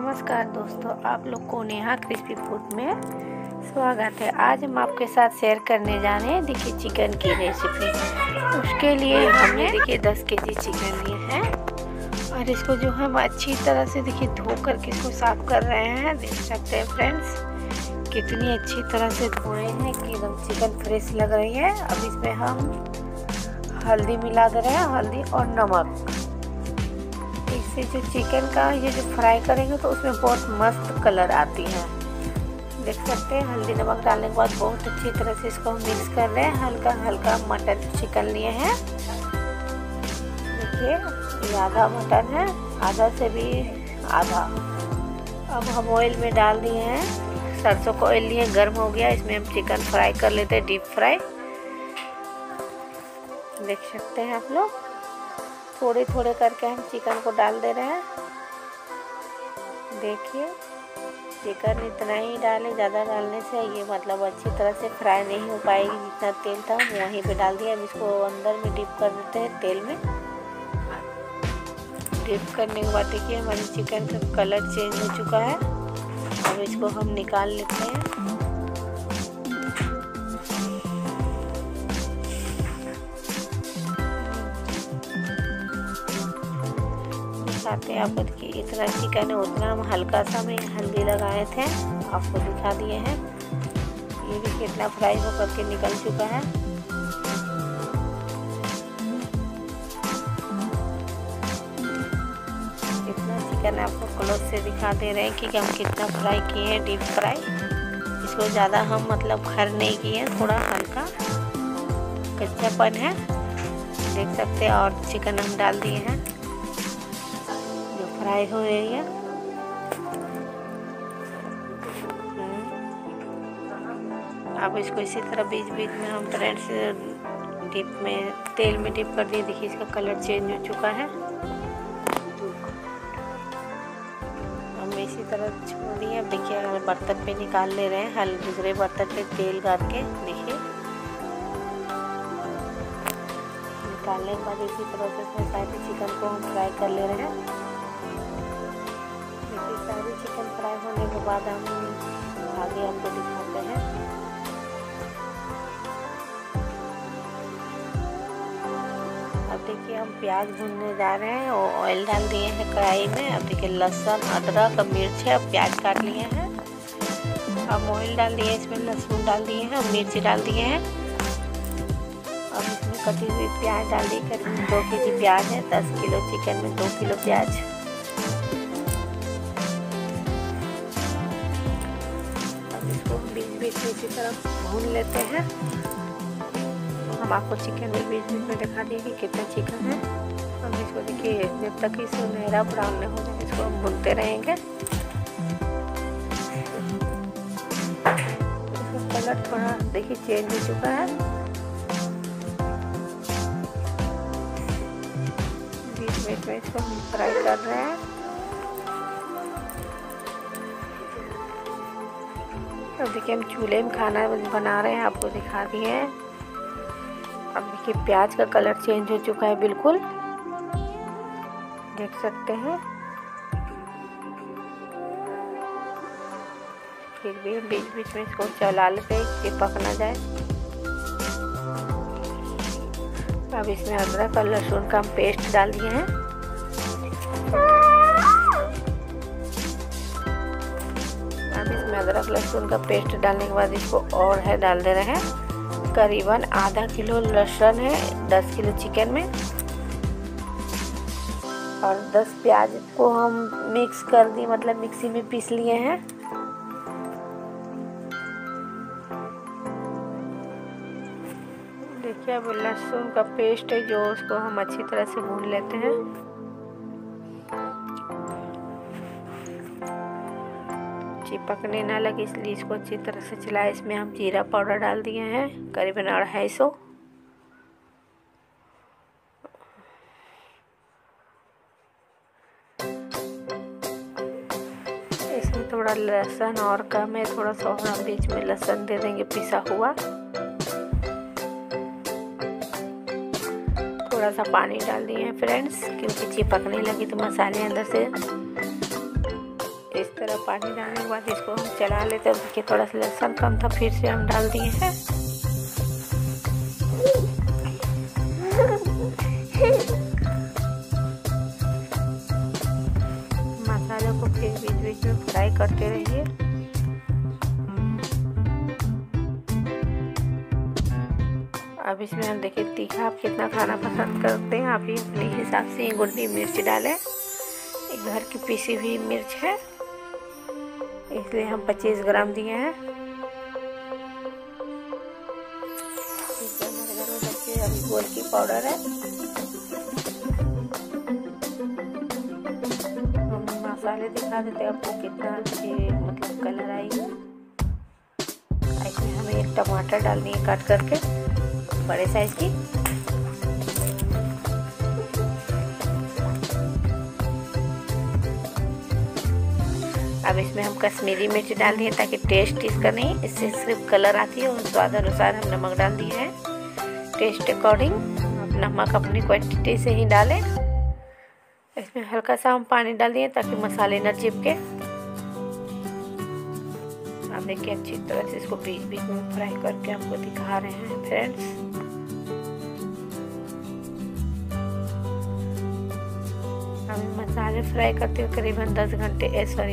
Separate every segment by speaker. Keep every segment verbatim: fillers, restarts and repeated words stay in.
Speaker 1: नमस्कार दोस्तों, आप लोग को नेहा क्रिस्पी फूड में स्वागत है। आज हम आपके साथ शेयर करने जा रहे हैं देखिए चिकन की रेसिपी। उसके लिए हमने देखिए दस केजी चिकन लिए हैं और इसको जो है वो अच्छी तरह से देखिए धो करके इसको साफ कर रहे हैं। देख सकते हैं फ्रेंड्स कितनी अच्छी तरह से धोए हैं कि एकदम चिकन फ्रेश लग रही है। अब इसमें हम हल्दी मिला दे रहे हैं, हल्दी और नमक। इससे जो चिकन का ये जो फ्राई करेंगे तो उसमें बहुत मस्त कलर आती है। देख सकते हैं हल्दी नमक डालने के बाद बहुत अच्छी तरह से इसको हम मिक्स कर रहे हैं। हल्का हल्का मटन चिकन लिए हैं। देखिए ये आधा मटन है, आधा से भी आधा। अब हम ऑयल में डाल दिए हैं, सरसों का ऑयल लिए, गर्म हो गया। इसमें हम चिकन फ्राई कर लेते हैं, डीप फ्राई। देख सकते हैं आप लोग थोड़े थोड़े करके हम चिकन को डाल दे रहे हैं। देखिए चिकन इतना ही डालें, ज़्यादा डालने से ये मतलब अच्छी तरह से फ्राई नहीं हो पाएगी। जितना तेल था वहीं पे डाल दिया। अब इसको अंदर में डिप कर देते हैं तेल में। डिप करने के बाद देखिए हमारी चिकन का कलर चेंज हो चुका है। अब इसको हम निकाल लेते हैं। दिखाते हैं आपको। देखिए इतना चिकन है, उतना हम हल्का सा में हल्दी लगाए थे, आपको दिखा दिए हैं। ये भी कितना फ्राई हो करके निकल चुका है। इतना चिकन आपको क्लोज से दिखा दे रहे हैं कि हम कितना फ्राई किए हैं, डीप फ्राई। इसको ज़्यादा हम मतलब खर नहीं किए, थोड़ा हल्का कच्चापन है। देख सकते हैं। और चिकन हम डाल दिए हैं फ्राई हो रही है। अब इसको इसी तरह बीच बीच में हम फ्रेंड्स डिप में तेल में डिप कर दिए। देखिए इसका कलर चेंज हो चुका है। हम इसी तरह छोड़ दिए। अब देखिए हम बर्तन पे निकाल ले रहे हैं, हल दूसरे बर्तन पे तेल गाड़ के। देखिए निकालने के बाद इसी तरह से इसमें सारे चिकन को हम फ्राई कर ले रहे हैं। सारी चिकन फ्राई होने के बाद हम आगे आपको दिखाते हैं। अब देखिए हम प्याज भूनने जा रहे हैं और ऑयल डाल दिए हैं कढ़ाई में। अब देखिए लहसुन अदरक और मिर्च है, अब प्याज काट लिए हैं। अब ऑयल डाल दिए, इसमें लहसुन डाल दिए हैं और मिर्च डाल दिए हैं। अब इसमें कटी हुई प्याज डाल दी। करीब दो के जी प्याज है, दस किलो चिकन में दो किलो प्याज। बीच बीच में इसी तरह भून लेते हैं। हम आपको चिकन में बीच बीच में दिखा दिए कि कितना चिकन है। हम इसको देखिए जब तक इसे सुनहरा ब्राउन नहीं हो जाए इसको हम भूनते रहेंगे। इसका कलर थोड़ा देखिए चेंज हो चुका है। बीच बीच में इसको हम फ्राई कर रहे हैं। अब देखिए हम चूल्हे में खाना बना रहे हैं, आपको दिखा दिए हैं। अब देखिए प्याज का कलर चेंज हो चुका है बिल्कुल, देख सकते हैं। फिर भी हम बीच बीच में इसको चला लेते हैं कि पक ना जाए। अब इसमें अदरक और लहसुन का हम पेस्ट डाल दिए हैं। अदरक लहसुन का पेस्ट डालने के बाद इसको और है डाल दे रहे हैं। करीबन आधा किलो लहसुन है दस किलो चिकन में, और दस प्याज को हम मिक्स कर दिए, मतलब मिक्सी में पीस लिए हैं। देखिए अब लहसुन का पेस्ट है जो उसको हम अच्छी तरह से भून लेते हैं। चिपकने ना लगे इसलिए इसको अच्छी तरह से चलाए। इसमें हम जीरा पाउडर डाल दिए हैं करीबन अढ़ाई सौ। इसमें थोड़ा लहसुन और कम है, थोड़ा सा और हम बीच में लहसुन दे देंगे पिसा हुआ। थोड़ा सा पानी डाल दिए हैं फ्रेंड्स, क्योंकि चिपकने लगी तो मसाले अंदर से इस थोड़ा पानी डालने के बाद इसको हम चला लेते हैं। देखिए थोड़ा सा लहसुन कम था, फिर से हम डाल दिए हैं। मसाले को फिर बीच बीच में फ्राई करते रहिए। अब इसमें हम देखिए तीखा आप कितना खाना पसंद करते हैं, आप ही अपने हिसाब से गुंडी मिर्च डालें। एक घर की पीसी हुई मिर्च है, इसलिए हम पच्चीस ग्राम दिए हैं। अभी गोलकी पाउडर है। हम मसाले दिखा देते हैं आपको कितना अच्छी मतलब कलर आई है। इसमें हमें एक टमाटर डालनी है काट करके, बड़े साइज की। अब इसमें हम कश्मीरी मिर्च डाल दिए ताकि टेस्ट इसका नहीं, इससे सिर्फ कलर आती है। और स्वाद अनुसार हम नमक डाल दिए हैं, टेस्ट अकॉर्डिंग। आप नमक अपनी क्वांटिटी से ही डालें। इसमें हल्का सा हम पानी डाल दिए ताकि मसाले न चिपके। आप देखिए अच्छी तरह से इसको बीच बीच में फ्राई करके आपको दिखा रहे हैं फ्रेंड्स। हमें मसाले फ्राई करते हुए करीबन दस घंटे सॉरी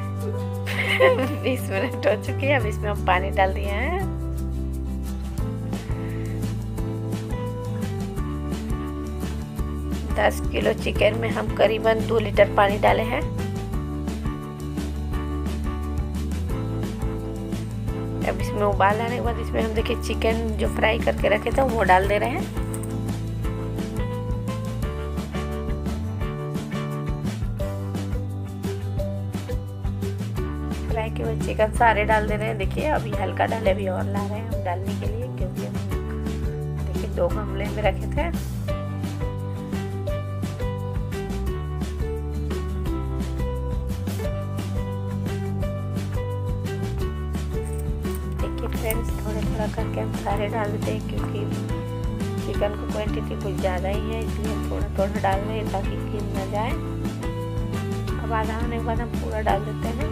Speaker 1: बीस मिनट हो चुके हैं। अब इसमें हम पानी डाल दिए हैं। दस किलो चिकन में हम करीबन दो लीटर पानी डाले हैं। अब इसमें उबाल आने के बाद इसमें हम देखिए चिकन जो फ्राई करके रखे थे वो डाल दे रहे हैं। फ्राई के बाद चिकन सारे डाल दे रहे हैं। देखिए अभी हल्का डाले, अभी और ला रहे हैं हम डालने के लिए, क्योंकि हम देखिए दो गमले में रखे थे। देखिए फ्रेंड्स थोड़ा थोड़ा करके हम सारे डाल देते हैं, क्योंकि चिकन की क्वांटिटी कुछ ज़्यादा ही है, इसलिए हम थोड़ा थोड़ा डाल रहे हैं ताकि गिर न जाए। अब आधा होने के बाद हम पूरा डाल देते हैं।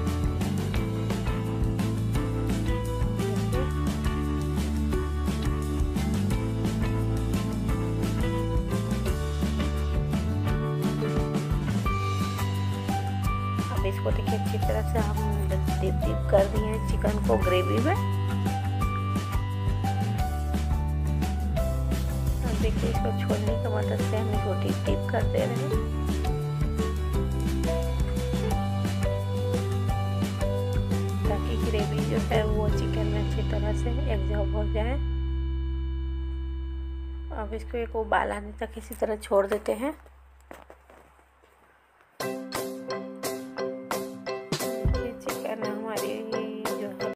Speaker 1: इसको देखिए अच्छी तरह से हम डिप डिप कर दिए हैं चिकन को ग्रेवी में। अब देखिए इसको छोलने की मदद से हम इसको डिप डिप कर दे रहे हैं ताकि ग्रेवी जो है वो चिकन में अच्छी तरह से एब्जॉर्ब हो जाए। अब इसको एक उबाल आने तक इसी तरह छोड़ देते हैं।